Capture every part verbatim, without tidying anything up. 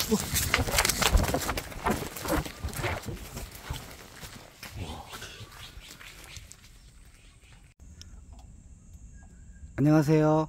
안녕하세요.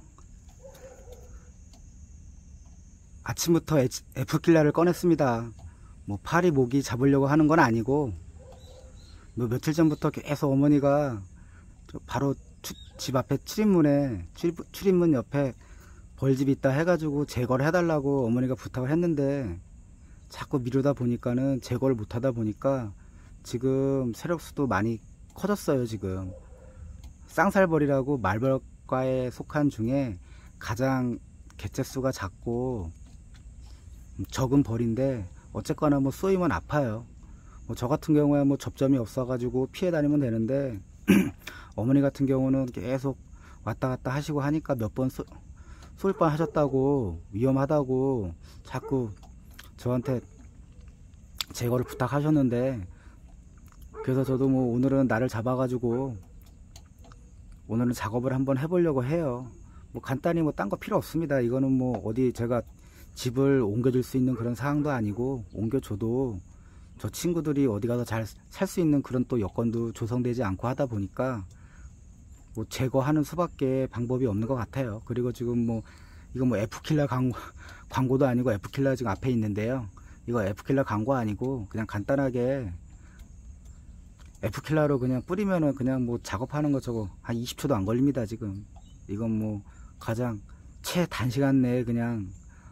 아침부터 F킬러를 꺼냈습니다. 뭐 파리 모기 잡으려고 하는 건 아니고, 뭐 며칠 전부터 계속 어머니가 바로 집 앞에 출입문에 출입, 출입문 옆에 벌집이 있다 해가지고 제거를 해달라고 어머니가 부탁을 했는데, 자꾸 미루다 보니까는 제거를 못하다 보니까 지금 세력수도 많이 커졌어요. 지금 쌍살벌이라고 말벌과에 속한 중에 가장 개체수가 작고 적은 벌인데, 어쨌거나 뭐 쏘이면 아파요. 뭐 저 같은 경우에 뭐 접점이 없어 가지고 피해 다니면 되는데 어머니 같은 경우는 계속 왔다 갔다 하시고 하니까 몇 번 쏠 뻔 하셨다고, 위험하다고 자꾸 저한테 제거를 부탁하셨는데, 그래서 저도 뭐 오늘은 날을 잡아 가지고 오늘은 작업을 한번 해보려고 해요. 뭐 간단히 뭐 딴 거 필요 없습니다. 이거는 뭐 어디 제가 집을 옮겨줄 수 있는 그런 상황도 아니고, 옮겨줘도 저 친구들이 어디 가서 잘 살 수 있는 그런 또 여건도 조성되지 않고 하다 보니까 뭐 제거하는 수밖에 방법이 없는 것 같아요. 그리고 지금 뭐 이거 뭐 F킬러 광고, 광고도 아니고, F킬러 지금 앞에 있는데요, 이거 F킬러 광고 아니고 그냥 간단하게 F킬러로 그냥 뿌리면은 그냥 뭐 작업하는 거 저거 한 이십 초도 안 걸립니다. 지금 이건 뭐 가장 최단시간 내에 그냥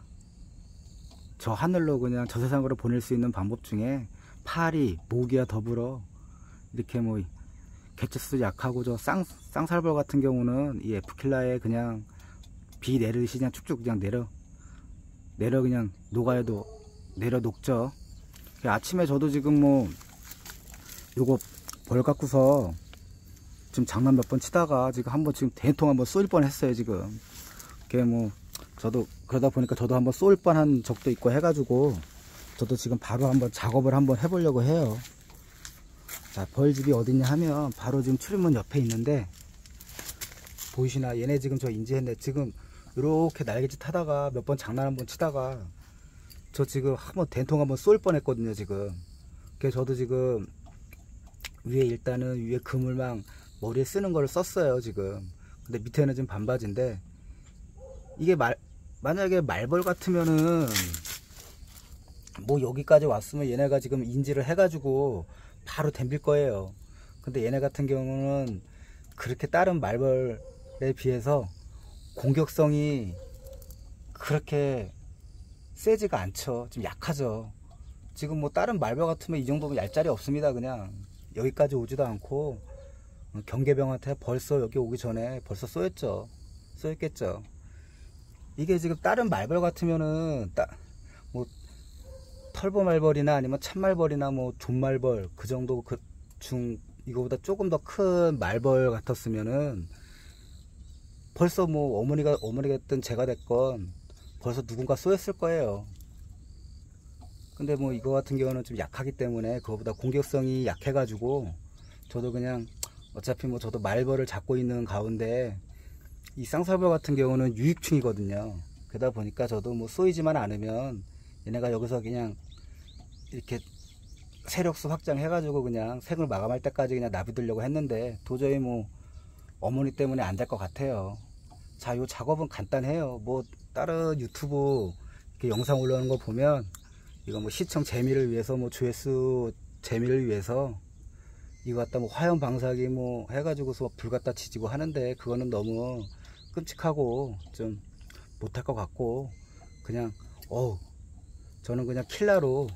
저 하늘로 그냥 저 세상으로 보낼 수 있는 방법 중에 파리, 모기와 더불어 이렇게 뭐 개체수도 약하고 저 쌍, 쌍살벌 같은 경우는 이 F킬러에 그냥 비 내리듯이 그냥 쭉쭉 그냥 내려 내려 그냥 녹아야도 내려 녹죠. 아침에 저도 지금 뭐 요거 벌 갖고서 지금 장난 몇 번 치다가 지금 한번 지금 대통 한번 쏠 뻔 했어요. 지금 그게 뭐 저도 그러다 보니까 저도 한번 쏠 뻔한 적도 있고 해가지고 저도 지금 바로 한번 작업을 한번 해보려고 해요. 자, 벌집이 어딨냐 하면 바로 지금 출입문 옆에 있는데, 보이시나? 얘네 지금 저 인지했네. 지금 이렇게 날개짓 하다가 몇 번 장난 한번 치다가 저 지금 한번 된통 한번 쏠 뻔 했거든요. 지금 그래서 저도 지금 위에 일단은 위에 그물망 머리에 쓰는 거를 썼어요. 지금 근데 밑에는 지금 반바지인데, 이게 말 만약에 말벌 같으면은 뭐 여기까지 왔으면 얘네가 지금 인지를 해가지고 바로 댐빌 거예요. 근데 얘네 같은 경우는 그렇게 다른 말벌에 비해서 공격성이 그렇게 세지가 않죠. 좀 약하죠. 지금 뭐 다른 말벌 같으면 이 정도면 얄짤이 없습니다. 그냥 여기까지 오지도 않고 경계병한테 벌써 여기 오기 전에 벌써 쏘였죠. 쏘였겠죠. 이게 지금 다른 말벌 같으면은 따, 뭐 털보 말벌이나 아니면 참말벌이나 뭐 존말벌 그 정도 그 중 이거보다 조금 더 큰 말벌 같았으면은 벌써 뭐 어머니가 어머니가 됐든 제가 됐건 벌써 누군가 쏘였을 거예요. 근데 뭐 이거 같은 경우는 좀 약하기 때문에 그거보다 공격성이 약해 가지고 저도 그냥 어차피 뭐 저도 말벌을 잡고 있는 가운데 이 쌍살벌 같은 경우는 유익충이거든요. 그러다 보니까 저도 뭐 쏘이지만 않으면 얘네가 여기서 그냥 이렇게 세력수 확장해 가지고 그냥 생을 마감할 때까지 그냥 놔두려고 했는데, 도저히 뭐 어머니 때문에 안 될 것 같아요. 자, 요 작업은 간단해요. 뭐 다른 유튜브 이렇게 영상 올라오는 거 보면 이거 뭐 시청 재미를 위해서 뭐 조회수 재미를 위해서 이거 갖다 뭐 화염 방사기 뭐 해가지고서 불 갖다 지지고 하는데, 그거는 너무 끔찍하고 좀 못할 것 같고, 그냥 어우 저는 그냥 킬러로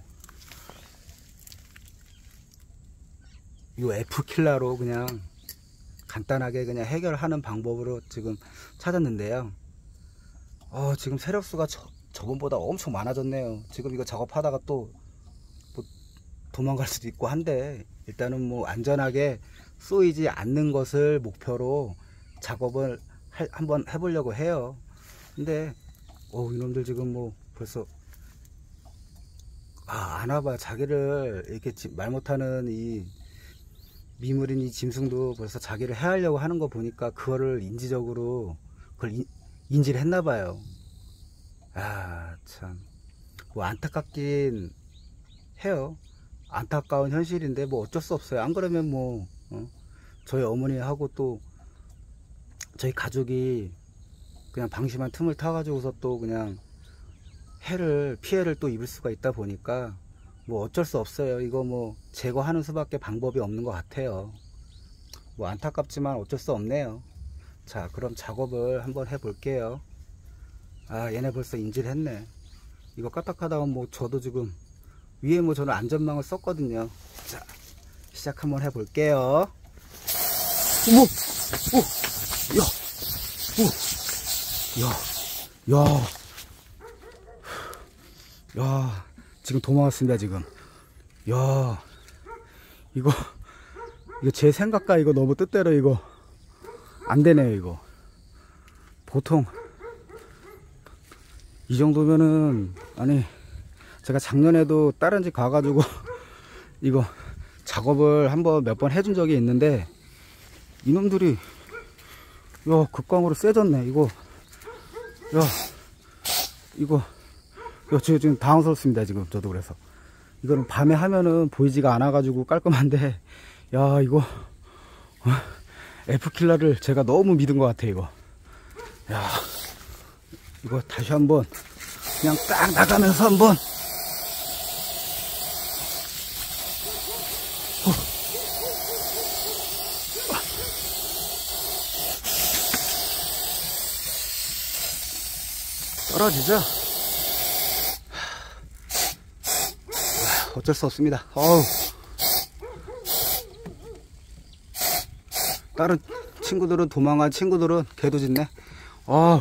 요 F킬러로 그냥 간단하게 그냥 해결하는 방법으로 지금 찾았는데요. 어 지금 세력수가 저, 저번보다 엄청 많아졌네요. 지금 이거 작업하다가 또 뭐 도망갈 수도 있고 한데, 일단은 뭐 안전하게 쏘이지 않는 것을 목표로 작업을 할, 한번 해보려고 해요. 근데 어 이놈들 지금 뭐 벌써 아 아나봐 자기를 이렇게 말 못하는 이 미물인 이 짐승도 벌써 자기를 해하려고 하는 거 보니까 그거를 인지적으로 그걸 인, 인지를 했나봐요. 아 참 뭐 안타깝긴 해요. 안타까운 현실인데 뭐 어쩔 수 없어요. 안 그러면 뭐 어? 저희 어머니하고 또 저희 가족이 그냥 방심한 틈을 타 가지고서 또 그냥 해를 피해를 또 입을 수가 있다 보니까 뭐 어쩔 수 없어요. 이거 뭐 제거하는 수밖에 방법이 없는 것 같아요. 뭐 안타깝지만 어쩔 수 없네요. 자, 그럼 작업을 한번 해 볼게요. 아, 얘네 벌써 인지를 했네. 이거 까딱하다가 뭐 저도 지금 위에 뭐 저는 안전망을 썼거든요. 자, 시작 한번 해 볼게요. 어머! 오! 야! 오! 야! 야! 야! 지금 도망왔습니다, 지금. 야! 이거, 이거 제 생각과 이거 너무 뜻대로 이거 안 되네요, 이거. 보통, 이 정도면은, 아니, 제가 작년에도 다른 집 가가지고, 이거 작업을 한번 몇 번 해준 적이 있는데, 이놈들이, 야, 극광으로 세졌네, 이거. 야, 이거, 야, 지금, 지금 당황스럽습니다, 지금, 저도 그래서. 이거는 밤에 하면은 보이지가 않아가지고 깔끔한데, 야, 이거, 어, F킬러를 제가 너무 믿은 것 같아, 이거. 야, 이거 다시 한번, 그냥 딱 나가면서 한번, 어. 떨어지죠? 어쩔 수 없습니다. 어우. 다른 친구들은 도망간 친구들은 개도 짖네. 어.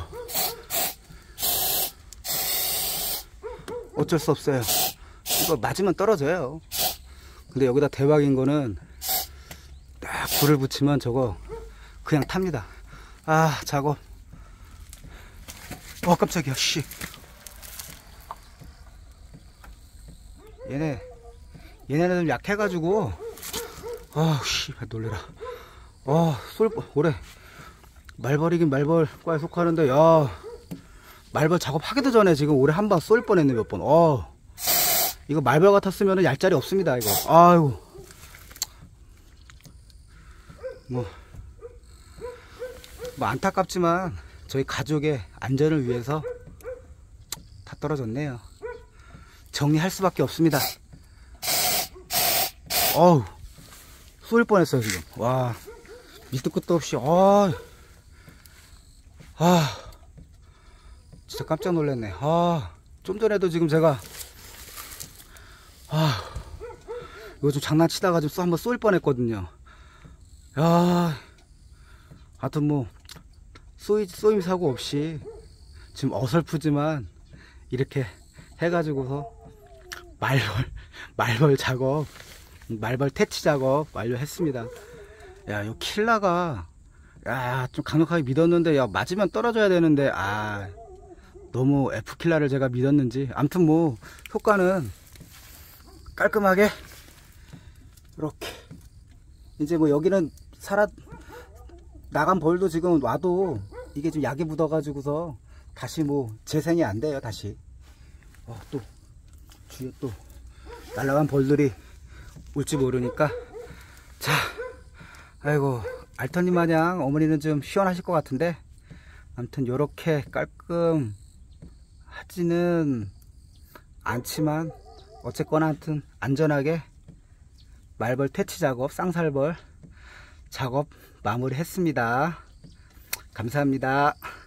어쩔 수 없어요. 이거 맞으면 떨어져요. 근데 여기다 대박인 거는 딱 불을 붙이면 저거 그냥 탑니다. 아, 작업. 어, 깜짝이야, 씨. 얘네, 얘네는 좀 약해가지고, 아, 씨, 놀래라. 아, 쏠, 올해, 말벌이긴 말벌과에 속하는데, 야, 말벌 작업하기도 전에 지금 올해 한 번 쏠 뻔했네, 몇 번. 어, 이거 말벌 같았으면 얄짤이 없습니다, 이거. 아유. 뭐, 뭐, 안타깝지만, 저희 가족의 안전을 위해서 다 떨어졌네요. 정리할 수밖에 없습니다. 어우, 쏠 뻔했어요, 지금. 와, 밑도 끝도 없이, 아, 아, 진짜 깜짝 놀랐네. 아, 좀 전에도 지금 제가, 아, 이거 좀 장난치다가 좀 한번 쏠 뻔했거든요. 야, 하여튼 뭐, 쏘이, 쏘임 사고 없이, 지금 어설프지만, 이렇게 해가지고서, 말벌, 말벌 작업, 말벌 퇴치 작업 완료했습니다. 야, 이 킬러가, 야, 좀 강력하게 믿었는데, 야, 맞으면 떨어져야 되는데, 아, 너무 F킬러를 제가 믿었는지. 암튼 뭐, 효과는 깔끔하게, 이렇게. 이제 뭐 여기는 살아, 나간 벌도 지금 와도, 이게 좀 약이 묻어가지고서, 다시 뭐, 재생이 안 돼요, 다시. 어, 또, 주위에 또, 날아간 벌들이 올지 모르니까. 자, 아이고, 알터님 마냥 어머니는 좀 시원하실 것 같은데, 아무튼 요렇게 깔끔 하지는 않지만 어쨌거나 하여튼 안전하게 말벌 퇴치 작업, 쌍살벌 작업 마무리 했습니다. 감사합니다.